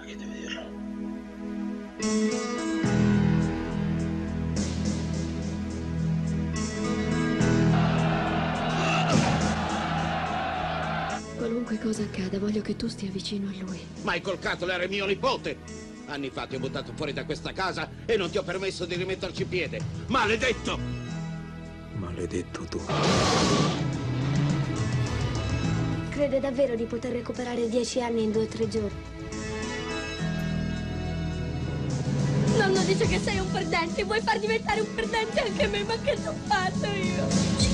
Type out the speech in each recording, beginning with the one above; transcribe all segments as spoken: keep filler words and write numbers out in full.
Niente a vederlo. Qualunque cosa accada, voglio che tu stia vicino a lui. Michael Cutler è mio nipote. Anni fa ti ho buttato fuori da questa casa e non ti ho permesso di rimetterci piede. Maledetto! Maledetto tu. Crede davvero di poter recuperare dieci anni in due o tre giorni? Nonno dice che sei un perdente. Vuoi far diventare un perdente anche me? Ma che ti ho fatto io?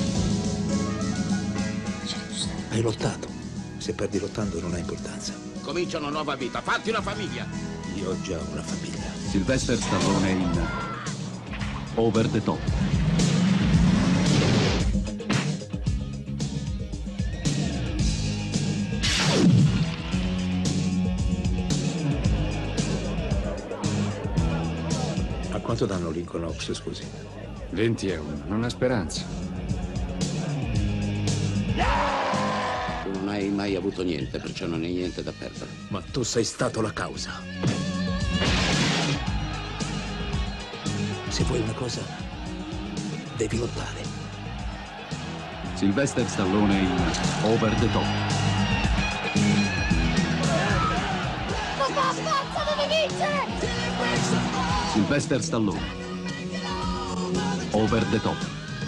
Hai lottato. Se perdi lottando non ha importanza. Comincia una nuova vita, fatti una famiglia. Io ho già una famiglia. Sylvester Stallone in Over the Top. A quanto danno Lincoln Oaks, scusi? venti e uno, non ha speranza. Tu non hai mai avuto niente, perciò non hai niente da perdere. Ma tu sei stato la causa. Se vuoi una cosa, devi lottare. Sylvester Stallone in Over the Top. Papà, forza, devi vincere! Sylvester Stallone. Over the Top.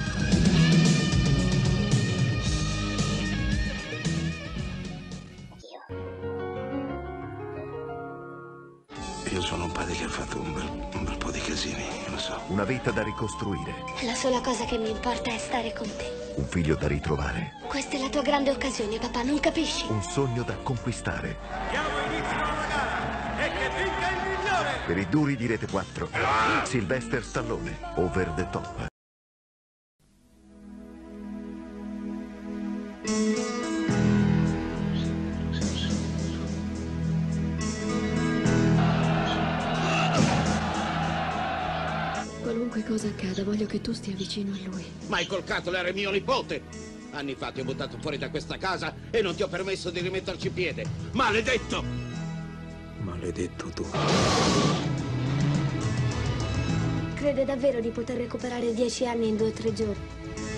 Io sono un padre che ha fatto un bel, un bel po' di casini, lo so. Una vita da ricostruire. La sola cosa che mi importa è stare con te. Un figlio da ritrovare. Questa è la tua grande occasione, papà, non capisci? Un sogno da conquistare. Diamo inizio alla gara e che vinca il migliore! Per i duri di Rete quattro, Sylvester Stallone, Over the Top. Qualunque cosa accada, voglio che tu stia vicino a lui. Michael Cutler è mio nipote. Anni fa ti ho buttato fuori da questa casa e non ti ho permesso di rimetterci piede. Maledetto! Maledetto tu. Crede davvero di poter recuperare dieci anni in due o tre giorni?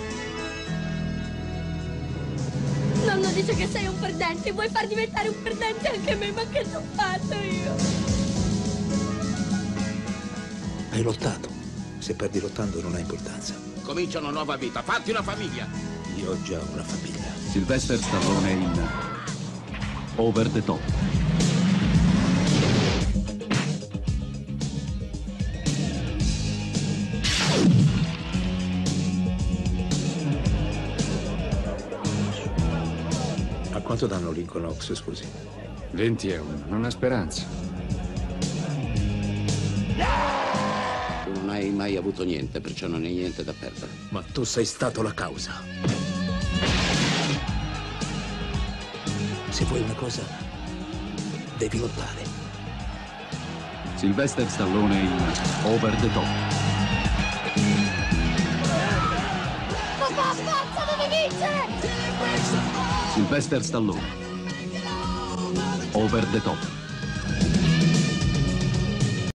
Nonno dice che sei un perdente. Vuoi far diventare un perdente anche me? Ma che ti ho fatto io? Hai lottato. Se perdi lottando non ha importanza. Comincia una nuova vita, fatti una famiglia. Io ho già una famiglia. Sylvester Stallone in Over the Top. A quanto danno Lincoln Oaks, scusi? venti e uno, non ha speranza. Tu non hai mai avuto niente, perciò non hai niente da perdere. Ma tu sei stato la causa. Se vuoi una cosa, devi lottare. Sylvester Stallone in Over the Top. Papà, forza, devi vincere! Sylvester Stallone. Over the Top.